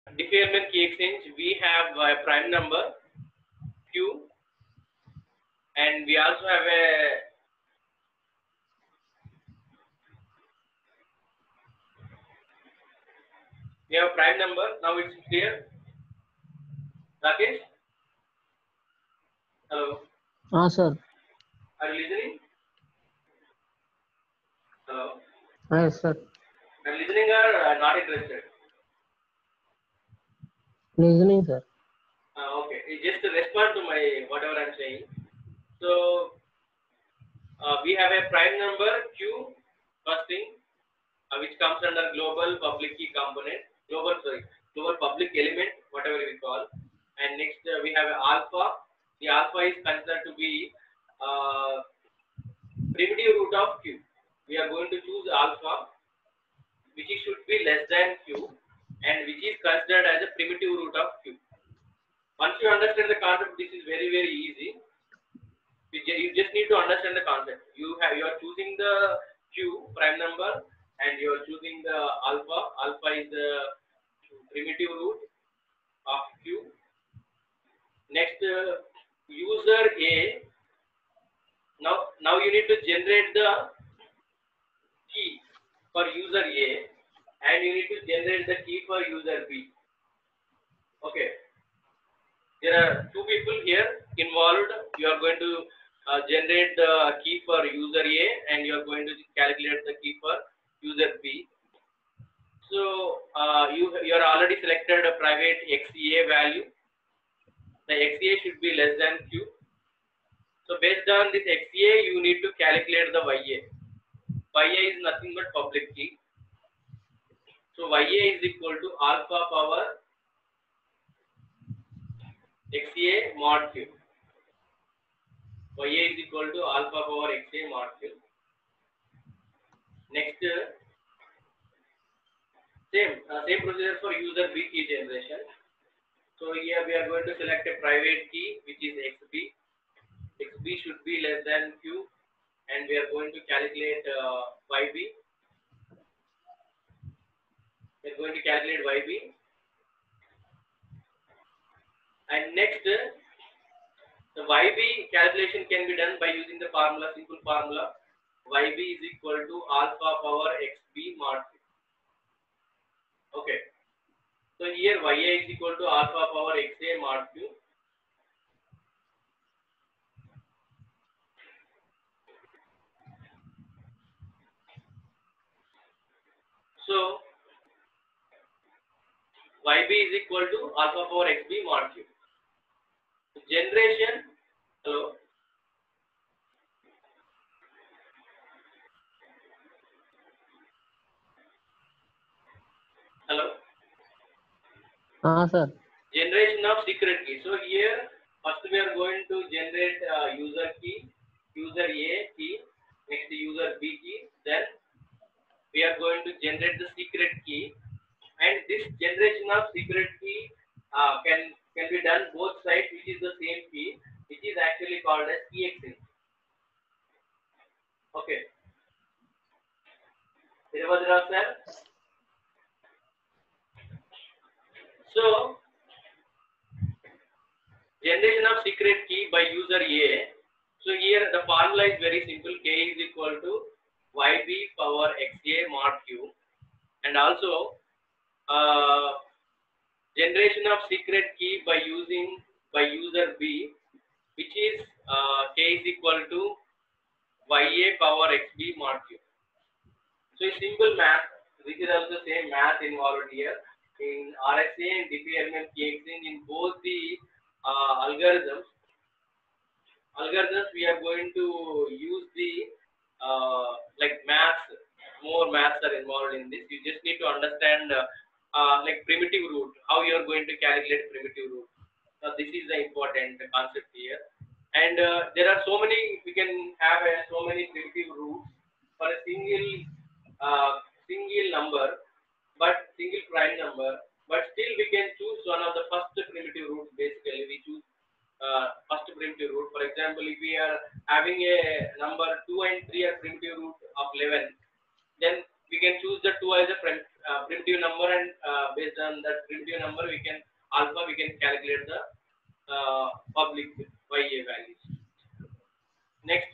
Diffie-Hellman key exchange, we have a prime number Q, and we also have a prime number. Now it's clear. Rakesh, hello. Sir. Are you listening? Hello. Yes, sir. Are you listening or not interested? Listening, sir. Okay. Just respond to my whatever I'm saying. So we have a prime number Q, first thing, which comes under global public key component, global public element, whatever we call. And next we have alpha. The alpha is considered to be primitive root of Q. We are going to choose alpha, which should be less than Q, and which is considered as a primitive root of Q. Once you understand the concept, this is very easy. You just need to understand the concept. You are choosing the Q prime number, and you are choosing the alpha. Alpha is the primitive root of Q. Next, user A. Now you need to generate the key for user A, and you need to generate the key for user B. Okay. There are two people here involved. You are going to generate the key for user A, and you are going to calculate the key for user B. So you are already selected a private XA value. The XA should be less than Q. So based on this XA, you need to calculate the YA. YA is nothing but public key. So YA is equal to alpha power XA mod Q. YA is equal to alpha power XA mod Q. Next, same procedure for user B key generation. So here we are going to select a private key, which is XB. XB should be less than Q, and we are going to calculate YB. We are going to calculate YB. And next, the YB calculation can be done by using the formula, simple formula. YB is equal to alpha power XB mod Q. Okay. So here YA is equal to alpha power XA mod Q. So YB is equal to alpha power XB mod Q. Generation, hello. Hello. Sir. Generation of secret key. So here first we are going to generate user key, user A key, next user B key, then we are going to generate the secret key, and this generation of secret key can be done both sides, which is the same key, which is actually called as key exchange. Okay. Sir. So generation of secret key by user A. So here the formula is very simple. K is equal to YB power XA mod Q, and also generation of secret key by user B, which is K is equal to YA power XB mod Q. So it's simple math. This is also same math involved here in RSA and Diffie-Hellman key exchange. In both the algorithms, we are going to use the like maths. More maths are involved in this. You just need to understand like primitive root, how you are going to calculate primitive root. Now this is the important concept here. And there are so many, we can have so many primitive roots for a single number, but single prime number, but still we can choose one of the first primitive roots. Basically we choose first primitive root. For example, if we are having a number 2 and 3 are primitive root of 11, then we can choose the 2 as a primitive number, and based on that primitive number, we can alpha, we can calculate the public YA values. Next,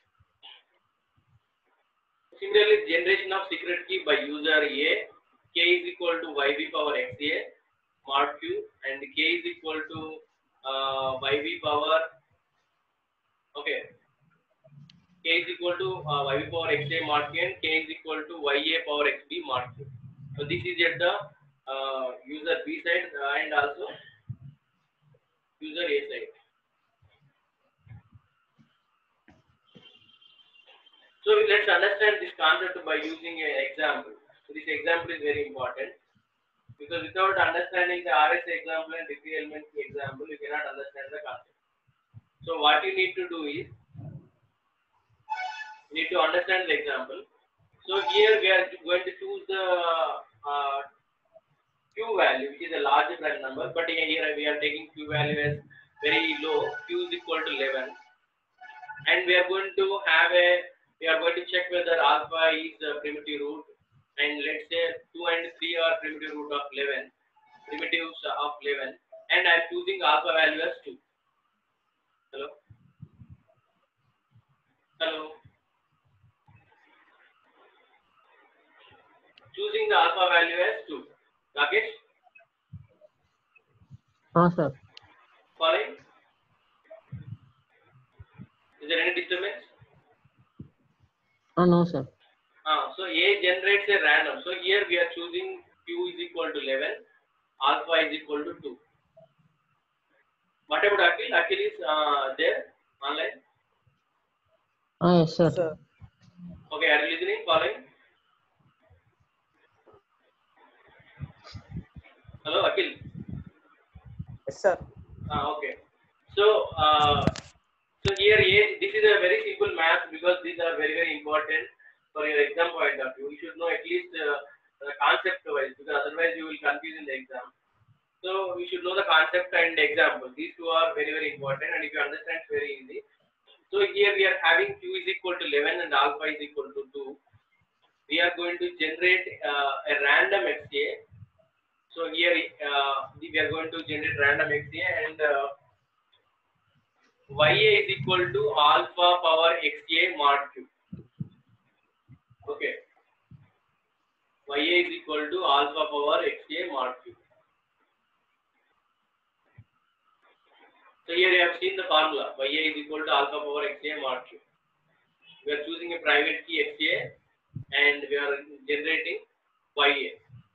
similarly, generation of secret key by user A, k is equal to yb power xa mod q, and k is equal to yb power, okay, k is equal to yb power xa mod q, and k is equal to ya power xb mod q. So this is at the user B side and also user A side. So let's understand this concept by using an example. So this example is very important, because without understanding the RS example and degree element example, you cannot understand the concept. So what you need to do is, you need to understand the example. So here we are going to choose the q value, which is a larger prime number, but here we are taking q value as very low, q is equal to 11, and we are going to check whether alpha is a primitive root, and let's say 2 and 3 are primitive root of 11, primitives of 11, and I am choosing alpha value as 2. Hello? Hello? Choosing the alpha value as 2. Rakesh? Sir. Following? Is there any disturbance? No, sir. So A generates a random. So here we are choosing Q is equal to 11, alpha is equal to 2. What about Akhil? Akhil is there online? Yes, sir. Okay, are you listening? Following? Hello, Akhil? Yes, sir. Okay. So here this is a very simple math, because these are very, very important for your exam point of view. You should know at least the concept wise, because otherwise you will confuse in the exam. So you should know the concept and example. These two are very, very important, and if you understand, it's very easy. So here we are having q is equal to 11 and alpha is equal to 2. We are going to generate a random XA. So here we are going to generate random XA, and YA is equal to alpha power XA mod q. Okay. YA is equal to alpha power XA mod q. So here you have seen the formula. YA is equal to alpha power XA mod q. We are choosing a private key XA, and we are generating YA.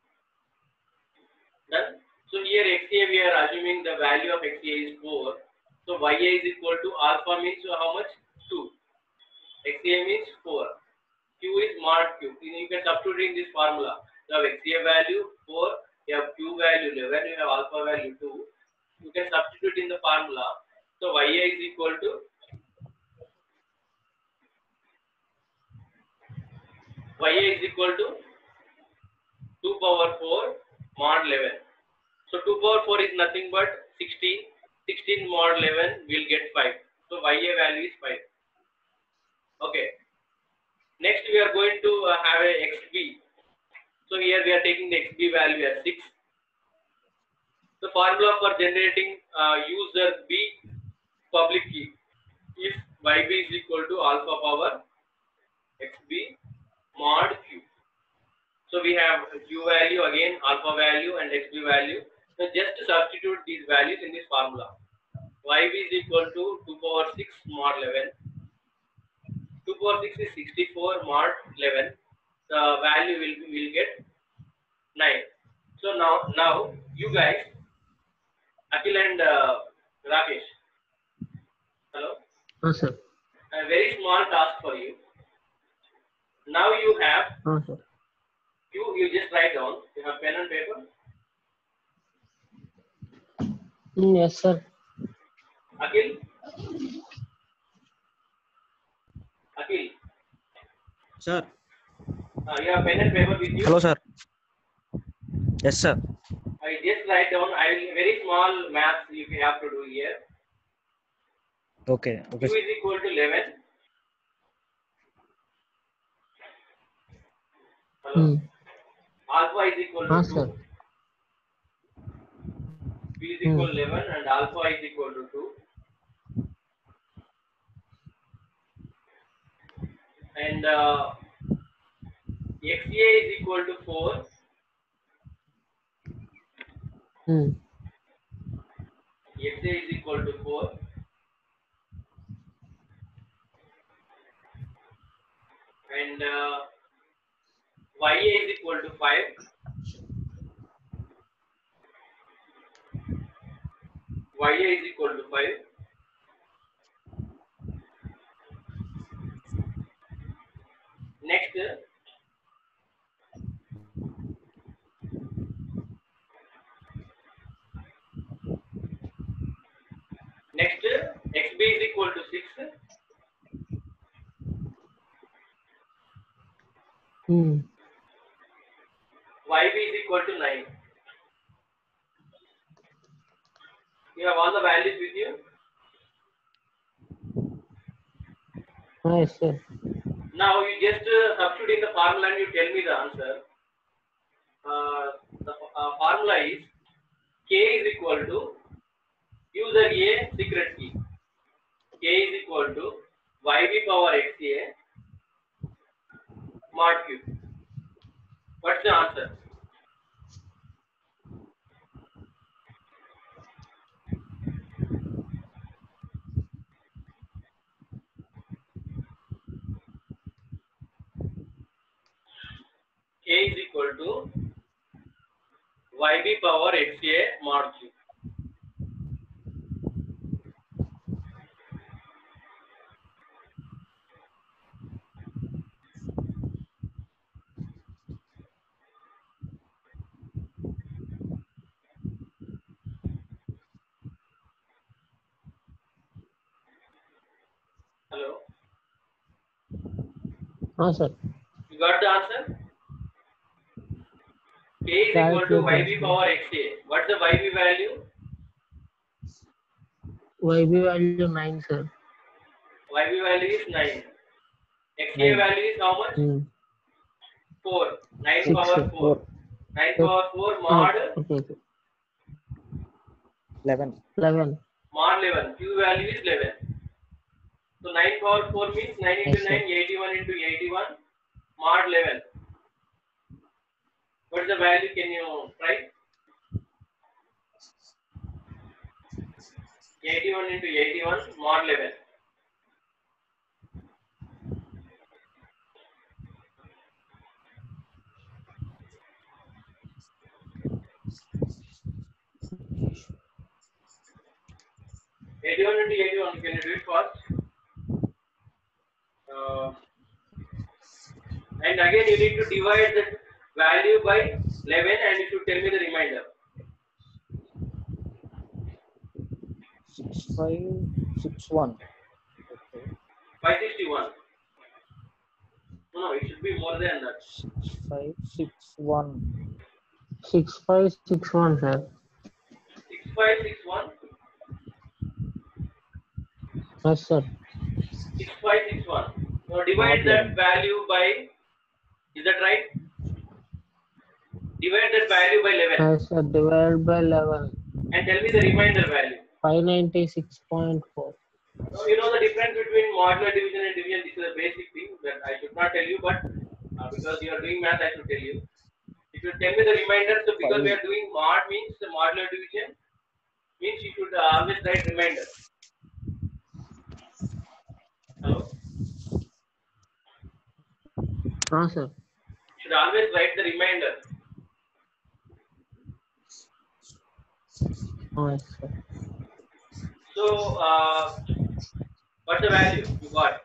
Done. So here XA, we are assuming the value of XA is 4. So YA is equal to alpha means how much? 2. XA means 4. Q is mod q. You can substitute in this formula. You have XA value 4, you have Q value 11, you have alpha value 2. You can substitute in the formula. So YA is equal to YA is equal to 2 power 4 mod 11. So 2 power 4 is nothing but 16. 16 mod 11 will get 5. So YA value is 5. Okay. Next we are going to have a XB. So here we are taking the XB value as 6. The formula for generating user B public key is YB is equal to alpha power XB mod Q. So we have Q value again, alpha value and XB value. So just to substitute these values in this formula. YB is equal to 2 power 6 mod 11. 2 power 6 is 64 mod 11. The value will get 9. So now you guys, Akhil and Rakesh. Hello. Sir. A very small task for you. Now you have Sir. you just write down. You have pen and paper. Yes, sir. Akhil. Sir. You have pen and paper with you. Hello, sir. Yes, sir. I just write down. Very small maths you have to do here. Okay. Q is equal to 11. Hello. Alpha is equal to 2. Sir. P is equal to 11 and alpha is equal to 2. And XA is equal to 4. XA is equal to 4. And YA is equal to 5. YA is equal to 5. Next, XB is equal to 6. YB is equal to 9. You have all the values with you? Yes, sir. Now you just substitute in the formula and you tell me the answer. The formula is K is equal to user A secret key. K is equal to YB power XA mod Q. What's the answer? K is equal to YB power XA mod Q. Hello? Sir. You got the answer? K is equal to YB power XA. What's the YB value? YB value 9, sir. YB value is 9. XA value is how much? 4. 9 6, power sir. 4. 9 power 4 mod Okay. 11. 11. mod 11. Q value is 11. So 9 power 4 means 9 into Yes, 9, sir. 81 into 81 mod 11. What is the value? Can you try? 81 into 81 mod 11. Can you do it fast? And again you need to divide the value by 11 and you should tell me the remainder. 6561. Okay. 561. No, it should be more than that. 6561. 6561, sir. 6561. Yes, sir. 6561. Now divide that value by, is that right? Divide that value by 11 Yes, sir. Divided by 11. and tell me the remainder value. 596.4. Now you know the difference between modular division and division. This is a basic thing that I should not tell you, but because you are doing math, I should tell you. If you tell me the remainder, so because we are doing mod means the modular division means you should always write remainder. Hello? Sir. You should always write the remainder. Yes, sir. So, what's the value you got?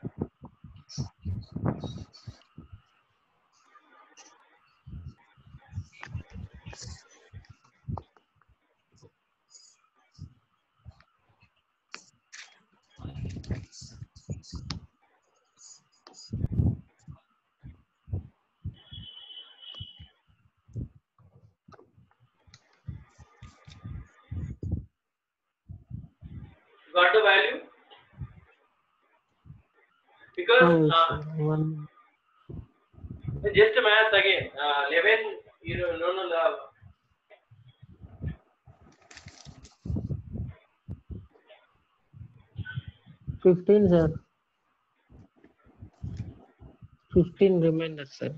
You got the value? Because just math again. 11, you know, no. 15, sir. 15 remainder, sir.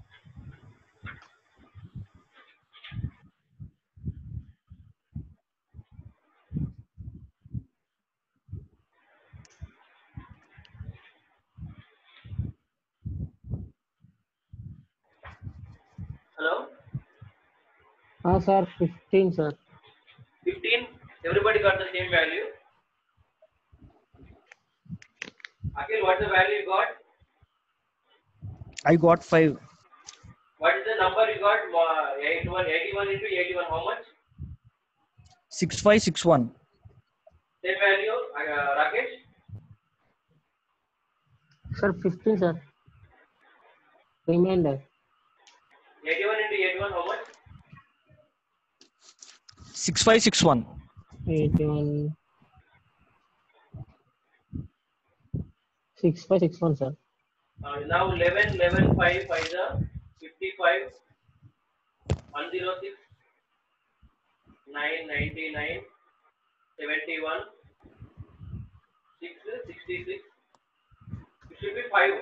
Hello? Sir, 15, sir. 15. Everybody got the same value. Akhil, what's the value you got? I got 5. What is the number you got? 81 into 81, how much? 6561. Same value, Rakesh? Sir, 15, sir. Remainder. 81 into 81, how much? 6561. 81. 6561, sir. Now 11, 11, 5, 5 is 55, 106, 9, 99, 71, 6, 66. It should be 5.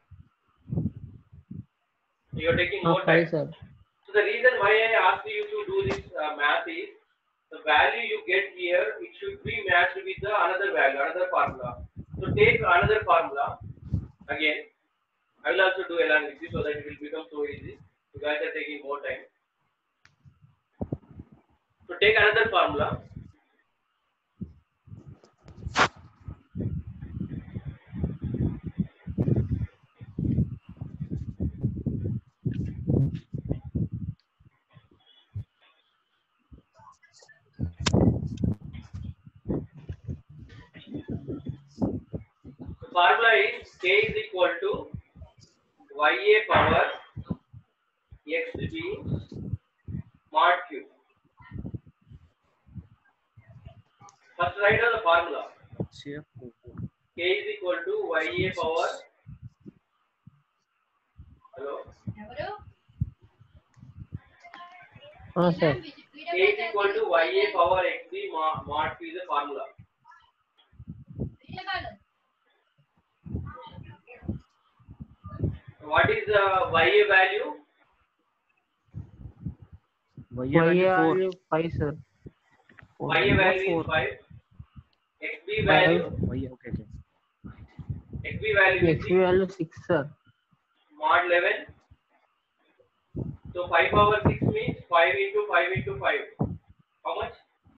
You are taking more 5, time. sir. So the reason why I asked you to do this math is the value you get here, it should be matched with the another value, another formula. So take another formula again. I will also do along with you so that it will become so easy. You guys are taking more time. So take another formula. The formula is k is equal to ya power xb mod q. First write down the formula. K is equal to ya power. Hello. Sir. K is equal to ya power xb mod q is the formula. What is the ya value? Ya value 4. 5, sir. Ya value is 5. xb value. Okay. xb value is XP value 6, sir. mod 11. So 5 power 6 means 5 into 5 into 5. How much?